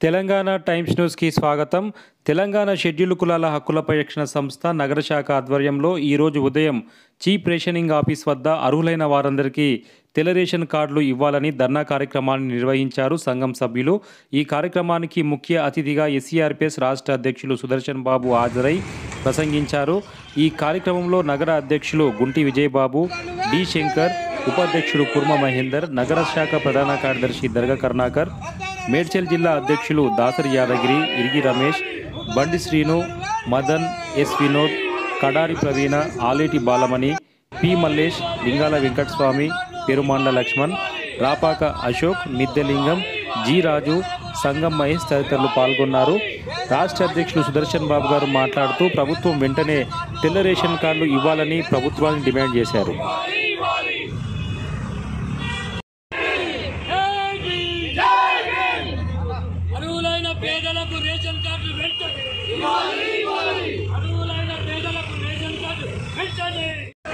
Telangana times న్యూస్కి స్వాగతం. Telangana schedule కులాల హక్కుల పరిరక్షణ సంస్థ నగర శాఖ ఆధ్వర్యంలో ఈరోజు ఉదయం చీఫ్ రేషనింగ్ ఆఫీస్ వద్ద అర్హులైన వారందరికీ తెల్ల రేషన్ కార్డులు ఇవ్వాలని ధర్నా కార్యక్రమాన్ని నిర్వహించారు సంఘం సభ్యులు. ఈ కార్యక్రమానికి ముఖ్య అతిథిగా ఎస్సీఆర్పీఎస్ రాష్ట్ర అధ్యక్షులు సుదర్శన్ బాబు హాజరై ప్రసంగించారు. ఈ కార్యక్రమంలో నగర అధ్యక్షులు గుంటి విజయబాబు, డి శంకర్, ఉపాధ్యక్షుడు కుర్మ మహేందర్, నగర శాఖ ప్రధాన కార్యదర్శి దర్గా కరుణాకర్, మేడ్చల్ జిల్లా అధ్యక్షులు Dasari Yadagiri, Irigi Ramesh, Bandi Srinu, Madan, S Vinod, Kadari Praveena, Aleti Balamani, P Mallesh, Lingala Venkataswamy, Perumandla Lakshman, Rapaka Ashok, Middelingam, G Raju, Sangam Mahesh తదితరులు పాల్గొన్నారు. రాష్ట్ర అధ్యక్షులు సుదర్శన్ బాబు గారు మాట్లాడుతూ ప్రభుత్వం వెంటనే తెల్ల రేషన్ కార్డులు ఇవ్వాలని ప్రభుత్వాన్ని డిమాండ్ చేశారు. పేదలకు రేషన్ కార్డులు వెంటనే అర్హులైన పేదలకు రేషన్ కార్డు వెంటనే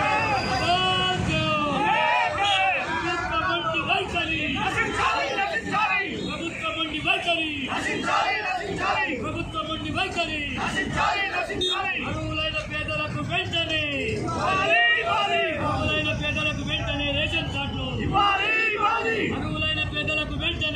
ప్రభుత్వ మండి వైఖరి అర్హులైన పేదలకు వెంటనే అర్హులైన పేదలకు వెంటనే రేషన్ కార్డులు అర్హులైన పేదలకు వెంటనే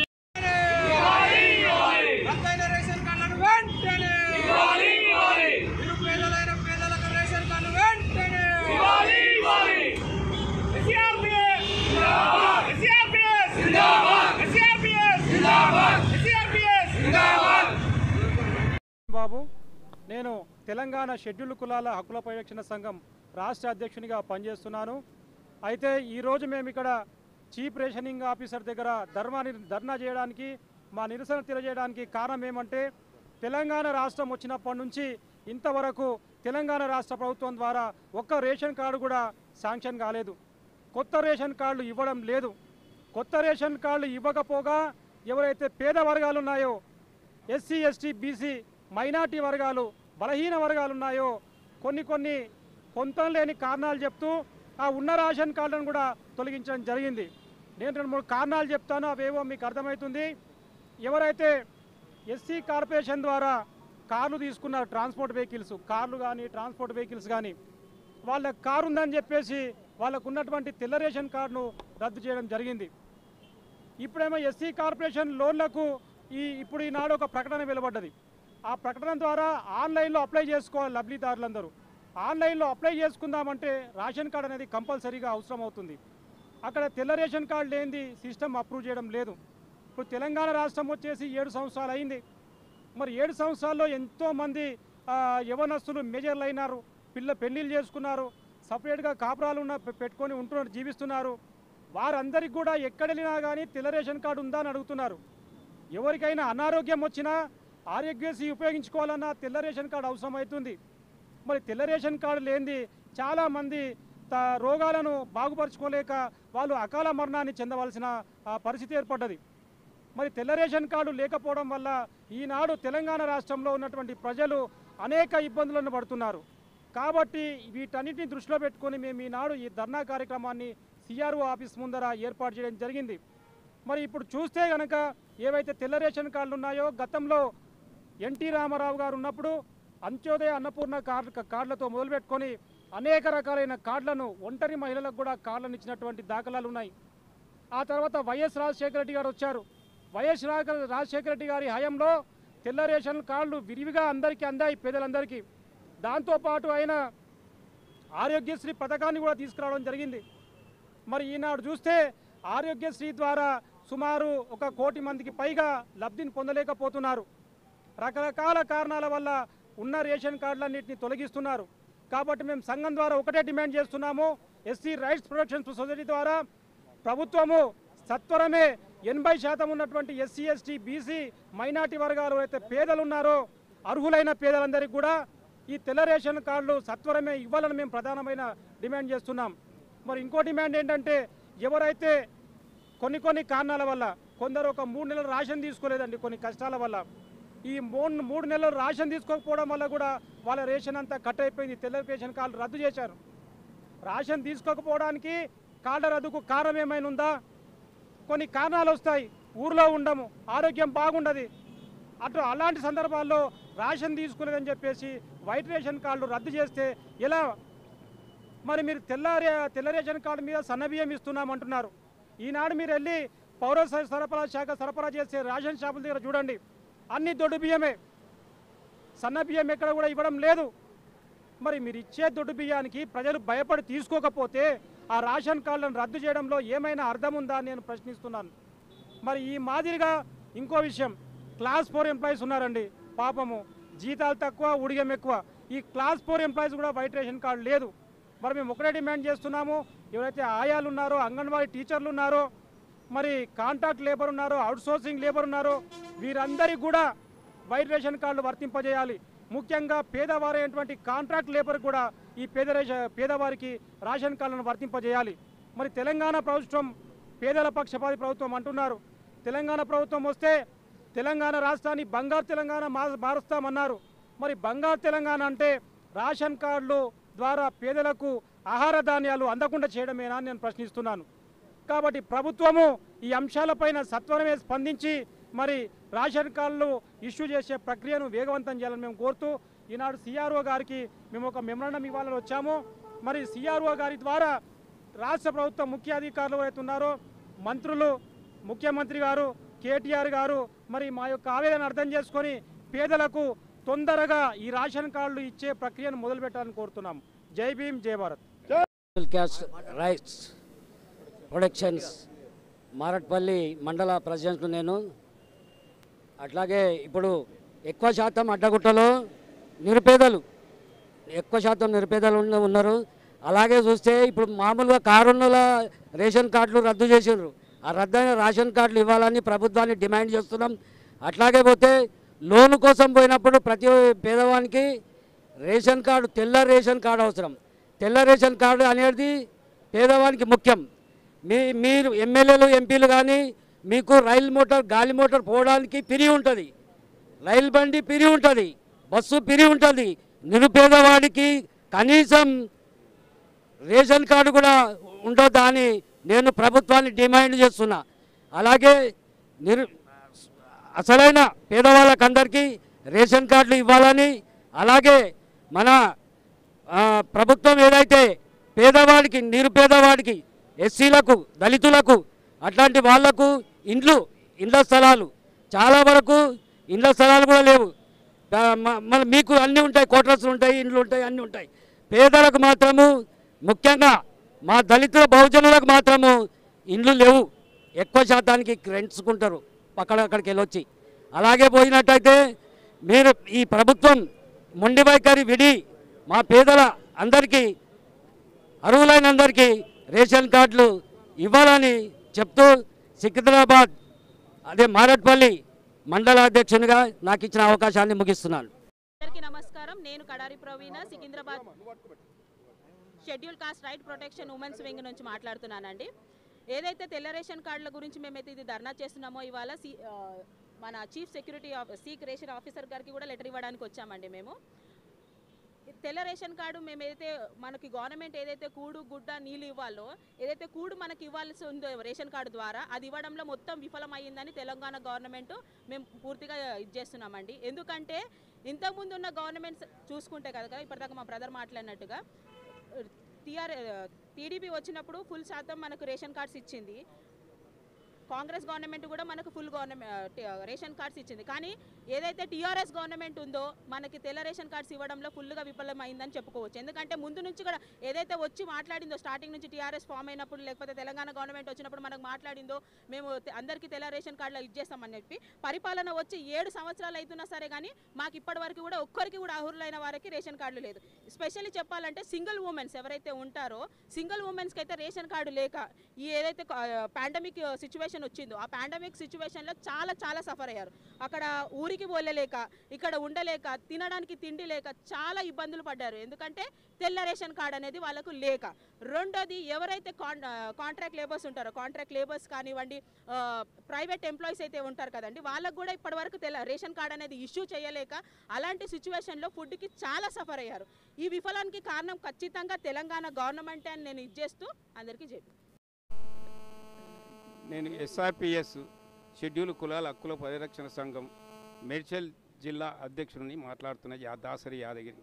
బాబు, నేను తెలంగాణ షెడ్యూల్ కులాల హక్కుల పరిరక్షణ సంఘం రాష్ట్ర అధ్యక్షునిగా పనిచేస్తున్నాను. అయితే ఈరోజు మేము ఇక్కడ చీఫ్ రేషనింగ్ ఆఫీసర్ దగ్గర ధర్నా చేయడానికి, మా నిరసన తెలియజేయడానికి కారణం ఏమంటే, తెలంగాణ రాష్ట్రం వచ్చినప్పటి నుంచి ఇంతవరకు తెలంగాణ రాష్ట్ర ప్రభుత్వం ద్వారా ఒక్క రేషన్ కార్డు కూడా శాంక్షన్ కాలేదు. కొత్త రేషన్ కార్డులు ఇవ్వడం లేదు. కొత్త రేషన్ కార్డులు ఇవ్వకపోగా ఎవరైతే పేద వర్గాలు ఉన్నాయో, ఎస్సీ, ఎస్టీ, బీసీ, మైనార్టీ వర్గాలు, బలహీన వర్గాలు ఉన్నాయో కొన్ని పొంతం లేని కారణాలు చెప్తూ ఆ ఉన్న రేషన్ కార్డులను కూడా తొలగించడం జరిగింది. నేను 2-3 కారణాలు చెప్తాను, అవేవో మీకు అర్థమవుతుంది. ఎవరైతే ఎస్సీ కార్పొరేషన్ ద్వారా కార్లు తీసుకున్నారు, ట్రాన్స్పోర్ట్ వెహికల్స్, కార్లు కానీ ట్రాన్స్పోర్ట్ వెహికల్స్ కానీ, వాళ్ళ కారు ఉందని చెప్పేసి వాళ్ళకు ఉన్నటువంటి తెల్ల రేషన్ కార్డును రద్దు చేయడం జరిగింది. ఇప్పుడేమో ఎస్సీ కార్పొరేషన్ లోన్లకు ఇప్పుడు ఈనాడు ఒక ప్రకటన వెలువడ్డది. ఆ ప్రకటన ద్వారా ఆన్లైన్లో అప్లై చేసుకోవాలి లబ్ధిదారులందరూ. ఆన్లైన్లో అప్లై చేసుకుందామంటే రేషన్ కార్డు అనేది కంపల్సరీగా అవసరం అవుతుంది. అక్కడ తెల్ల రేషన్ కార్డు లేనిది సిస్టమ్ అప్రూవ్ చేయడం లేదు. ఇప్పుడు తెలంగాణ రాష్ట్రం వచ్చేసి 7 సంవత్సరాలు అయింది. మరి 7 సంవత్సరాల్లో ఎంతోమంది యవనస్తులు మేజర్లు అయినారు, పెళ్ళిళ్ళు చేసుకున్నారు, సపరేట్గా కాపురాలు పెట్టుకొని జీవిస్తున్నారు. వారందరికీ కూడా ఎక్కడెళ్ళినా కానీ తెల్ల రేషన్ కార్డు ఉందా అని అడుగుతున్నారు. ఎవరికైనా అనారోగ్యం వచ్చినా ఆరోగ్యశ్రీ ఉపయోగించుకోవాలన్నా తెల్ల రేషన్ కార్డు అవసరం అవుతుంది. మరి తెల్ల రేషన్ కార్డు లేనిది చాలామంది రోగాలను బాగుపరచుకోలేక వాళ్ళు అకాల మరణాన్ని చెందవలసిన పరిస్థితి ఏర్పడ్డది. మరి తెల్ల రేషన్ కార్డు లేకపోవడం వల్ల ఈనాడు తెలంగాణ రాష్ట్రంలో ఉన్నటువంటి ప్రజలు అనేక ఇబ్బందులను పడుతున్నారు. కాబట్టి వీటన్నిటిని దృష్టిలో పెట్టుకొని మేము ఈనాడు ఈ ధర్నా కార్యక్రమాన్ని సిఆర్ఓ ఆఫీస్ ముందర ఏర్పాటు చేయడం జరిగింది. మరి ఇప్పుడు చూస్తే కనుక ఏవైతే తెల్ల రేషన్ కార్డులు ఉన్నాయో, గతంలో ఎన్టీ రామారావు గారు ఉన్నప్పుడు అంత్యోదయ అన్నపూర్ణ కార్డులతో మొదలుపెట్టుకొని అనేక రకాలైన కార్డులను ఒంటరి మహిళలకు కూడా కార్డులను ఇచ్చినటువంటి దాఖలాలు ఉన్నాయి. ఆ తర్వాత వైఎస్ రాజశేఖర రెడ్డి గారు వచ్చారు. వైఎస్ రాజశేఖర రెడ్డి గారి హయాంలో తెల్ల రేషన్ కార్డులు విరివిగా అందరికీ అందాయి, పేదలందరికీ. దాంతోపాటు ఆయన ఆరోగ్యశ్రీ పథకాన్ని కూడా తీసుకురావడం జరిగింది. మరి ఈనాడు చూస్తే ఆరోగ్యశ్రీ ద్వారా సుమారు 1 కోటి మందికి పైగా లబ్ధిని పొందలేకపోతున్నారు. రకరకాల కారణాల వల్ల ఉన్న రేషన్ కార్డులన్నింటినీ తొలగిస్తున్నారు. కాబట్టి మేము సంఘం ద్వారా ఒకటే డిమాండ్ చేస్తున్నాము, ఎస్సీ రైట్స్ ప్రొటెక్షన్ సొసైటీ ద్వారా ప్రభుత్వము సత్వరమే 80% ఉన్నటువంటి ఎస్సీ, ఎస్టీ, బీసీ, మైనార్టీ వర్గాలు అయితే పేదలు ఉన్నారో అర్హులైన పేదలందరికీ కూడా ఈ తెల్ల రేషన్ కార్డులు సత్వరమే ఇవ్వాలని మేము ప్రధానమైన డిమాండ్ చేస్తున్నాం. మరి ఇంకో డిమాండ్ ఏంటంటే, ఎవరైతే కొన్ని కారణాల వల్ల కొందరు ఒక 3 నెలలు రేషన్ తీసుకోలేదండి, కొన్ని కష్టాల వల్ల ఈ 3 నెలలు రేషన్ తీసుకోకపోవడం వల్ల కూడా వాళ్ళ రేషన్ అంతా కట్ అయిపోయింది. తెల్ల రేషన్ కార్డు రద్దు చేశారు. రేషన్ తీసుకోకపోవడానికి కార్డు రద్దుకు కారణం ఏమైనా ఉందా? కొన్ని కారణాలు వస్తాయి. ఊర్లో ఉండము, ఆరోగ్యం బాగుండదు, అలాంటి సందర్భాల్లో రేషన్ తీసుకోలేదని చెప్పేసి వైట్ రేషన్ కార్డులు రద్దు చేస్తే ఎలా? మరి మీరు తెల్ల రేషన్ కార్డు మీద సన్నబియ్యం ఇస్తున్నామంటున్నారు. ఈనాడు మీరు వెళ్ళి పౌర సరఫరా శాఖ సరఫరా చేసే రేషన్ షాపుల దగ్గర చూడండి, అన్ని దొడ్డు బియ్యమే, సన్న బియ్యం ఎక్కడ కూడా ఇవ్వడం లేదు. మరి మీరు ఇచ్చే దొడ్డు బియ్యానికి ప్రజలు భయపడి తీసుకోకపోతే ఆ రేషన్ కార్డులను రద్దు చేయడంలో ఏమైనా అర్థం ఉందా అని నేను ప్రశ్నిస్తున్నాను. మరి ఈ మాదిరిగా ఇంకో విషయం, క్లాస్ 4 ఎంప్లాయీస్ ఉన్నారండి, పాపము జీతాలు తక్కువ, ఉడిగం ఎక్కువ. ఈ క్లాస్ 4 ఎంప్లాయీస్ కూడా వైట్ రేషన్ కార్డు లేదు. మరి మేము ఒకటే డిమాండ్ చేస్తున్నాము, ఎవరైతే ఆయాలు ఉన్నారో, అంగన్వాడీ టీచర్లు ఉన్నారో, మరి కాంట్రాక్ట్ లేబర్ ఉన్నారో, అవుట్సోర్సింగ్ లేబర్ ఉన్నారో, వీరందరికీ కూడా వైట్ రేషన్ కార్డులు వర్తింపజేయాలి. ముఖ్యంగా పేదవారైనటువంటి కాంట్రాక్ట్ లేబర్ కూడా ఈ పేదవారికి రేషన్ కార్డులను వర్తింపజేయాలి. మరి తెలంగాణ ప్రభుత్వం పేదల పక్షపాతి ప్రభుత్వం అంటున్నారు. తెలంగాణ ప్రభుత్వం వస్తే తెలంగాణ రాష్ట్రాన్ని బంగారు తెలంగాణ మారుస్తామన్నారు. మరి బంగారు తెలంగాణ అంటే రేషన్ కార్డులు ద్వారా పేదలకు ఆహార ధాన్యాలు అందకుండా చేయడమేనా అని నేను ప్రశ్నిస్తున్నాను. కాబట్టి ప్రభుత్వము ఈ అంశాలపైన సత్వరమే స్పందించి మరి రేషన్ కార్డులు ఇష్యూ చేసే ప్రక్రియను వేగవంతం చేయాలని మేము కోరుతూ ఈనాడు సిఆర్ఓ గారికి మేము ఒక మెమరాండం ఇవ్వాలని వచ్చాము. మరి సిఆర్ఓ గారి ద్వారా రాష్ట్ర ప్రభుత్వం ముఖ్య అధికారులు ఎవరైతే ఉన్నారో, మంత్రులు, ముఖ్యమంత్రి గారు, కేటీఆర్ గారు మరి మా యొక్క ఆవేదన అర్థం చేసుకొని పేదలకు తొందరగా ఈ రేషన్ కార్డులు ఇచ్చే ప్రక్రియను మొదలుపెట్టాలని కోరుతున్నాం. Jai Bhim, Jai Bharat. Caste rights productions Marathpally మండల ప్రెసిడెంట్ నేను. అట్లాగే ఇప్పుడు ఎక్కువ శాతం అడ్డగుట్టలో ఎక్కువ శాతం నిరుపేదలు ఉన్నారు. అలాగే చూస్తే ఇప్పుడు మామూలుగా కారున్నల రేషన్ కార్డులు రద్దు చేసిండ్రు. ఆ రద్దయిన రేషన్ కార్డులు ఇవ్వాలని ప్రభుత్వాన్ని డిమాండ్ చేస్తున్నాం. అట్లాగే పోతే లోను కోసం పోయినప్పుడు ప్రతి పేదవానికి రేషన్ కార్డు, తెల్ల రేషన్ కార్డు అవసరం. తెల్ల రేషన్ కార్డు అనేది పేదవానికి ముఖ్యం. మీరు ఎమ్మెల్యేలు, ఎంపీలు కానీ మీకు రైలు మోటార్, గాలి మోటార్ పోవడానికి ఫ్రీ ఉంటుంది, రైలు బండి ఫ్రీ ఉంటుంది, బస్సు ఫ్రీ ఉంటుంది. నిరుపేదవాడికి కనీసం రేషన్ కార్డు కూడా ఉండొద్దా అని నేను ప్రభుత్వాన్ని డిమాండ్ చేస్తున్నా. అలాగే అసలైన పేదవాళ్ళకందరికీ రేషన్ కార్డులు ఇవ్వాలని, అలాగే మన ప్రభుత్వం ఏదైతే పేదవాడికి, నిరుపేదవాడికి, ఎస్సీలకు, దళితులకు అట్లాంటి వాళ్లకు ఇండ్ల స్థలాలు, చాలా వరకు ఇండ్ల స్థలాలు కూడా లేవు. మన మీకు అన్నీ ఉంటాయి, క్వార్టర్స్లు ఉంటాయి, ఇండ్లు ఉంటాయి, అన్నీ ఉంటాయి. పేదలకు మాత్రము, ముఖ్యంగా మా దళితుల బహుజనులకు మాత్రము ఇండ్లు లేవు. ఎక్కువ శాతానికి రెంట్స్కుంటారు అక్కడికి వెళ్ళొచ్చి. అలాగే పోయినట్టయితే మీరు ఈ ప్రభుత్వం మొండి వైఖరి విడి మా పేదల అందరికీ, అర్హులైన అందరికీ రేషన్ కార్డులు ఇవ్వాలని చెప్తూ సికింద్రాబాద్ అదే మారట్పల్లి మండల అధ్యక్షునిగా నాకు ఇచ్చిన అవకాశాన్ని ముగిస్తున్నాను. అందరికీ నమస్కారం. నేను Kadari Praveena, Secunderabad schedule caste right protection women's wing నుంచి మాట్లాడుతున్నానండి. ఏదైతే తెల్ల రేషన్ కార్డుల గురించి మేమైతే ఇది ధర్నా చేస్తున్నామో, ఇవాళ మన చీఫ్ సెక్యూరిటీ రేషన్ ఆఫీసర్ గారికి కూడా లెటర్ ఇవ్వడానికి వచ్చామండి. మేము తెల్ల రేషన్ కార్డు మేమైతే మనకి గవర్నమెంట్ ఏదైతే కూడు, గుడ్డ, నీళ్ళు ఇవ్వాలో, ఏదైతే కూడు మనకి ఇవ్వాల్సి ఉందో రేషన్ కార్డు ద్వారా, అది ఇవ్వడంలో మొత్తం విఫలమైందని తెలంగాణ గవర్నమెంట్ మేము పూర్తిగా చేస్తున్నామండి. ఎందుకంటే ఇంతకుముందు ఉన్న గవర్నమెంట్స్ చూసుకుంటే కదా, ఇప్పటిదాకా మా బ్రదర్ మాట్లాడినట్టుగా టీడీపీ వచ్చినప్పుడు ఫుల్ శాతం మనకు రేషన్ కార్డ్స్ ఇచ్చింది. కాంగ్రెస్ గవర్నమెంట్ కూడా మనకు ఫుల్ రేషన్ కార్డ్స్ ఇచ్చింది. కానీ ఏదైతే టీఆర్ఎస్ గవర్నమెంట్ ఉందో మనకి తెల్ల రేషన్ కార్డ్స్ ఇవ్వడంలో ఫుల్గా విఫలమైందని చెప్పుకోవచ్చు. ఎందుకంటే ముందు నుంచి కూడా ఏదైతే వచ్చి మాట్లాడిందో, స్టార్టింగ్ నుంచి టీఆర్ఎస్ ఫామ్ అయినప్పుడు, లేకపోతే తెలంగాణ గవర్నమెంట్ వచ్చినప్పుడు మనకు మాట్లాడిందో, మేము అందరికీ తెల్ల రేషన్ కార్డులో ఇచ్చేస్తామని చెప్పి, పరిపాలన వచ్చి 7 సంవత్సరాలు అవుతున్నా సరే కానీ మాకు ఇప్పటి వరకు కూడా ఒక్కరికి కూడా అర్హులైన వారికి రేషన్ కార్డులు లేదు. స్పెషల్లీ చెప్పాలంటే సింగిల్ ఉమెన్స్ ఎవరైతే ఉంటారో, సింగిల్ ఉమెన్స్కి అయితే రేషన్ కార్డు లేక ఈ ఏదైతే పాండమిక్ సిచ్యువేషన్ వచ్చిందో, ఆ పాండమిక్ సిచ్యువేషన్లో చాలా సఫర్ అయ్యారు. అక్కడ ఊరికి పోలేక, ఇక్కడ ఉండలేక, తినడానికి తిండి లేక చాలా ఇబ్బందులు పడ్డారు. ఎందుకంటే తెల్ల రేషన్ కార్డు అనేది వాళ్ళకు లేక. రెండోది, ఎవరైతే కాంట్రాక్ట్ లేబర్స్ ఉంటారో, కాంట్రాక్ట్ లేబర్స్ కానివ్వండి, ప్రైవేట్ ఎంప్లాయీస్ అయితే ఉంటారు కదండి, వాళ్ళకు కూడా ఇప్పటివరకు రేషన్ కార్డు అనేది ఇష్యూ చేయలేక అలాంటి సిచ్యువేషన్లో ఫుడ్కి చాలా సఫర్ అయ్యారు. ఈ విఫలానికి కారణం ఖచ్చితంగా తెలంగాణ గవర్నమెంట్ అని నేను ఇచ్చేస్తూ అందరికీ చెప్పి, నేను ఎస్ఆర్పిఎస్ షెడ్యూల్ కులాల హక్కుల పరిరక్షణ సంఘం మేడ్చల్ జిల్లా అధ్యక్షుడిని మాట్లాడుతున్న దాసరి యాదగిరి.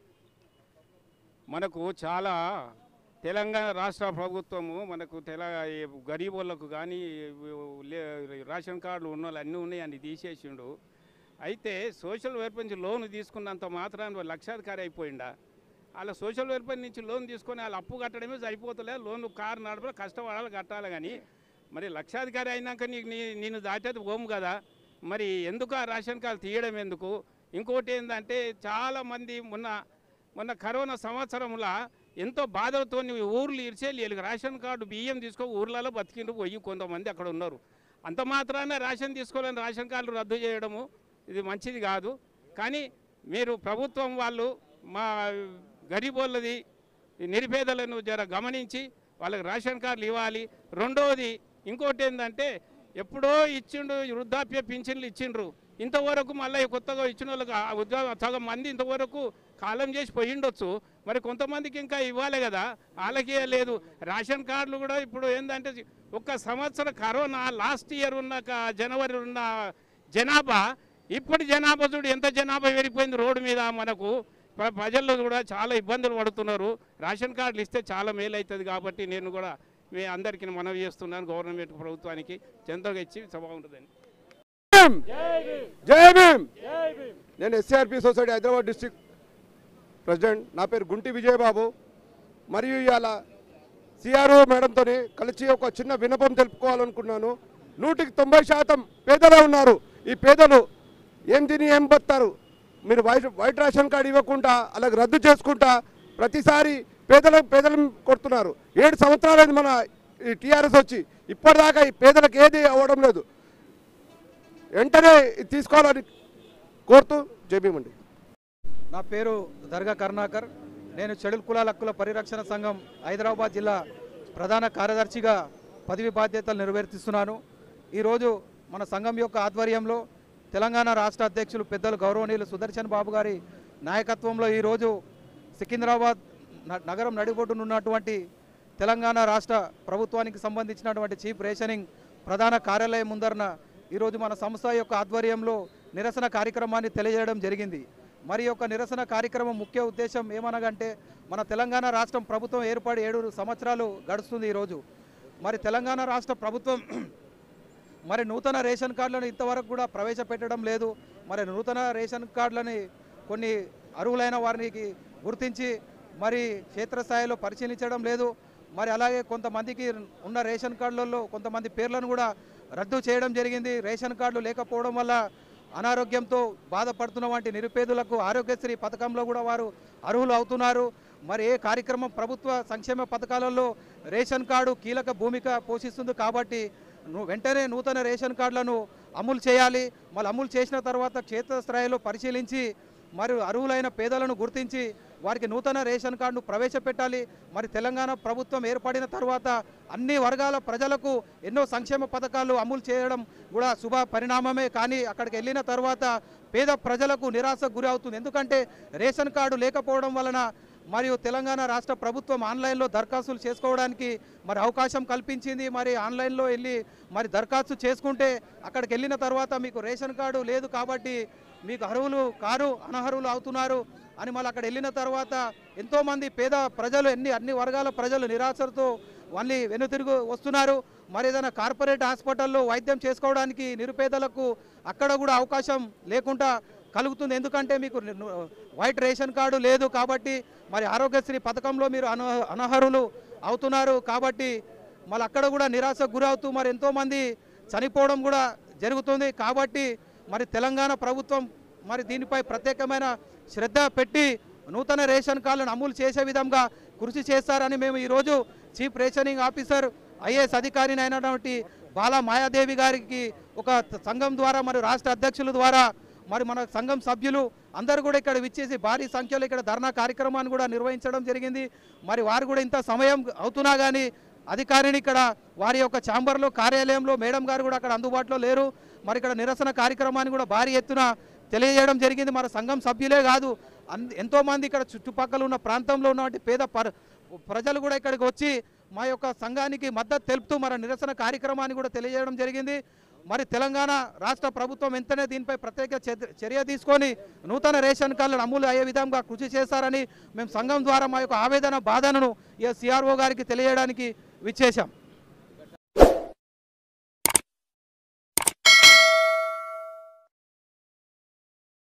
మనకు చాలా తెలంగాణ రాష్ట్ర ప్రభుత్వము మనకు గరీబోళ్ళకు కానీ రేషన్ కార్డులు ఉన్న వాళ్ళు అన్నీ ఉన్నాయి అని తీసేసిండు. అయితే సోషల్ వెల్ఫేర్ నుంచి లోన్ తీసుకున్నంత మాత్రాన లక్షాధికారి అయిపోయిందా? అలా సోషల్ వెల్ఫేర్ నుంచి లోన్ తీసుకొని వాళ్ళు అప్పు కట్టడమే సరిపోతలే, లోన్ కారు నడపడం కష్టపడాలి కట్టాలి. కానీ మరి లక్షాధికారి అయినాక నేను దాటేది పోము కదా, మరి ఎందుకు ఆ రేషన్ కార్డు తీయడం ఎందుకు? ఇంకోటి ఏంటంటే చాలామంది మొన్న కరోనా సంవత్సరంలో ఎంతో బాధలతో ఊర్లు ఇరిచేళ్ళు రేషన్ కార్డు బియ్యం తీసుకొని ఊర్లలో బతికిండు పోయి కొంతమంది అక్కడ ఉన్నారు. అంత మాత్రాన రేషన్ తీసుకోవాలని రేషన్ కార్డులు రద్దు చేయడము ఇది మంచిది కాదు. కానీ మీరు ప్రభుత్వం వాళ్ళు మా గరీబోళ్ళది నిరుపేదలను జర గమనించి వాళ్ళకి రేషన్ కార్డులు ఇవ్వాలి. రెండవది ఇంకోటి ఏంటంటే ఎప్పుడో ఇచ్చిండు వృద్ధాప్య పింఛన్లు ఇచ్చిండ్రు, ఇంతవరకు మళ్ళీ కొత్తగా ఇచ్చిన వాళ్ళకి సగం మంది ఇంతవరకు కాలం చేసి పోయిండొచ్చు, మరి కొంతమందికి ఇంకా ఇవ్వాలి కదా, వాళ్ళకి లేదు. రేషన్ కార్డులు కూడా ఇప్పుడు ఏంటంటే ఒక సంవత్సరం కరోనా లాస్ట్ ఇయర్ ఉన్న జనవరి ఉన్న జనాభా ఇప్పటి జనాభా చూడు ఎంత జనాభా పెరిగిపోయింది రోడ్డు మీద. మనకు ప్రజల్లో కూడా చాలా ఇబ్బందులు పడుతున్నారు. రేషన్ కార్డులు ఇస్తే చాలా మేలు అవుతుంది. కాబట్టి నేను కూడా మీ అందరికీ మనవి చేస్తున్నాను, గవర్నమెంట్ ప్రభుత్వానికి చందగా ఇచ్చి సభ ఉంటుందని. జై భీమ్. నేను SRP society Hyderabad district president. నా పేరు గుంటి విజయబాబు. మరియు ఇవాళ సిఆర్ఓ మేడంతో కలిసి ఒక చిన్న విన్నపం తెలుపుకోవాలనుకున్నాను. 100% పేదలే ఉన్నారు. ఈ పేదలు ఏం తిని ఏం బతారు? మీరు వైట్ రేషన్ కార్డు ఇవ్వకుండా అలాగే రద్దు చేసుకుంటా ప్రతిసారి పేదలను కొడుతున్నారు. 7 సంవత్సరాలైంది మన ఈ టీఆర్ఎస్ వచ్చి, ఇప్పటిదాకా ఈ పేదలకు ఏది అవ్వడం లేదు. వెంటనే తీసుకోవాలని కోరుతూ జైభీమండి. నా పేరు దర్గా కరుణాకర్. నేను షెడ్యూల్ కులాల హక్కుల పరిరక్షణ సంఘం హైదరాబాద్ జిల్లా ప్రధాన కార్యదర్శిగా పదవి బాధ్యతలు నిర్వర్తిస్తున్నాను. ఈరోజు మన సంఘం యొక్క ఆధ్వర్యంలో తెలంగాణ రాష్ట్ర అధ్యక్షులు పెద్దలు గౌరవనీయులు సుదర్శన్ బాబు గారి నాయకత్వంలో ఈరోజు సికింద్రాబాద్ నగరం నడిబొడ్డునున్నటువంటి తెలంగాణ రాష్ట్ర ప్రభుత్వానికి సంబంధించినటువంటి చీఫ్ రేషనింగ్ ప్రధాన కార్యాలయం ముందరన ఈరోజు మన సంస్థ యొక్క ఆధ్వర్యంలో నిరసన కార్యక్రమాన్ని తెలియజేయడం జరిగింది. మరి యొక్క నిరసన కార్యక్రమం ముఖ్య ఉద్దేశం ఏమనగంటే, మన తెలంగాణ రాష్ట్రం ప్రభుత్వం ఏర్పడి 7 సంవత్సరాలు గడుస్తుంది ఈరోజు. మరి తెలంగాణ రాష్ట్ర ప్రభుత్వం మరి నూతన రేషన్ కార్డులను ఇంతవరకు కూడా ప్రవేశపెట్టడం లేదు. మరి నూతన రేషన్ కార్డులని కొన్ని అర్హులైన వారికి గుర్తించి మరి క్షేత్రస్థాయిలో పరిశీలించడం లేదు. మరి అలాగే కొంతమందికి ఉన్న రేషన్ కార్డులలో కొంతమంది పేర్లను కూడా రద్దు చేయడం జరిగింది. రేషన్ కార్డులు లేకపోవడం వల్ల అనారోగ్యంతో బాధపడుతున్న వంటి నిరుపేదలకు ఆరోగ్యశ్రీ పథకంలో కూడా వారు అర్హులు అవుతున్నారు. మరి ఏ కార్యక్రమం ప్రభుత్వ సంక్షేమ పథకాలలో రేషన్ కార్డు కీలక భూమిక పోషిస్తుంది. కాబట్టి వెంటనే నూతన రేషన్ కార్డులను అమలు చేయాలి. మళ్ళీ అమలు చేసిన తర్వాత క్షేత్రస్థాయిలో పరిశీలించి మరి అర్హులైన పేదలను గుర్తించి వారికి నూతన రేషన్ కార్డును ప్రవేశపెట్టాలి. మరి తెలంగాణ ప్రభుత్వం ఏర్పడిన తర్వాత అన్ని వర్గాల ప్రజలకు ఎన్నో సంక్షేమ పథకాలు అమలు చేయడం కూడా శుభ పరిణామమే. కానీ అక్కడికి వెళ్ళిన తర్వాత పేద ప్రజలకు నిరాశకు గురి అవుతుంది. ఎందుకంటే రేషన్ కార్డు లేకపోవడం వలన మరియు తెలంగాణ రాష్ట్ర ప్రభుత్వం ఆన్లైన్లో దరఖాస్తులు చేసుకోవడానికి మరి అవకాశం కల్పించింది. మరి ఆన్లైన్లో వెళ్ళి మరి దరఖాస్తు చేసుకుంటే అక్కడికి వెళ్ళిన తర్వాత మీకు రేషన్ కార్డు లేదు కాబట్టి మీకు అర్హులు కారు అనర్హులు అవుతున్నారు అని మళ్ళీ అక్కడ వెళ్ళిన తర్వాత ఎంతోమంది పేద ప్రజలు అన్ని వర్గాల ప్రజలు నిరాశతో మళ్ళీ వెనుతిరుగు వస్తున్నారు. మరి ఏదైనా కార్పొరేట్ హాస్పిటల్లో వైద్యం చేసుకోవడానికి నిరుపేదలకు అక్కడ కూడా అవకాశం లేకుండా కలుగుతుంది. ఎందుకంటే మీకు వైట్ రేషన్ కార్డు లేదు కాబట్టి మరి ఆరోగ్యశ్రీ పథకంలో మీరు అనర్హులు అవుతున్నారు. కాబట్టి మళ్ళీ అక్కడ కూడా నిరాశకు గురవుతూ మరి ఎంతోమంది చనిపోవడం కూడా జరుగుతుంది. కాబట్టి మరి తెలంగాణ ప్రభుత్వం మరి దీనిపై ప్రత్యేకమైన శ్రద్ధ పెట్టి నూతన రేషన్ కార్డులను అమలు చేసే విధంగా కృషి చేస్తారని మేము ఈరోజు చీఫ్ రేషనింగ్ ఆఫీసర్ ఐఏఎస్ అధికారిని అయినటువంటి బాలా మాయాదేవి గారికి ఒక సంఘం ద్వారా మరి రాష్ట్ర అధ్యక్షుల ద్వారా మరి మన సంఘం సభ్యులు అందరూ కూడా ఇక్కడ విచ్చేసి భారీ సంఖ్యలో ఇక్కడ ధర్నా కార్యక్రమాన్ని కూడా నిర్వహించడం జరిగింది. మరి వారు కూడా ఇంత సమయం అవుతున్నా కానీ అధికారిని ఇక్కడ వారి యొక్క ఛాంబర్లో కార్యాలయంలో మేడం గారు కూడా అక్కడ అందుబాటులో లేరు. మరి ఇక్కడ నిరసన కార్యక్రమాన్ని కూడా భారీ ఎత్తున తెలియజేయడం జరిగింది. మన సంఘం సభ్యులే కాదు ఎంతోమంది ఇక్కడ చుట్టుపక్కల ఉన్న ప్రాంతంలో ఉన్నటువంటి పేద ప్రజలు కూడా ఇక్కడికి వచ్చి మా యొక్క సంఘానికి మద్దతు తెలుపుతూ మన నిరసన కార్యక్రమాన్ని కూడా తెలియజేయడం జరిగింది. మరి తెలంగాణ రాష్ట్ర ప్రభుత్వం వెంటనే దీనిపై ప్రత్యేక చర్య తీసుకొని నూతన రేషన్ కార్డులను అమలు అయ్యే విధంగా కృషి చేస్తారని మేము సంఘం ద్వారా మా యొక్క ఆవేదన బాధలను సిఆర్ఓ గారికి తెలియడానికి విచ్చేశాం.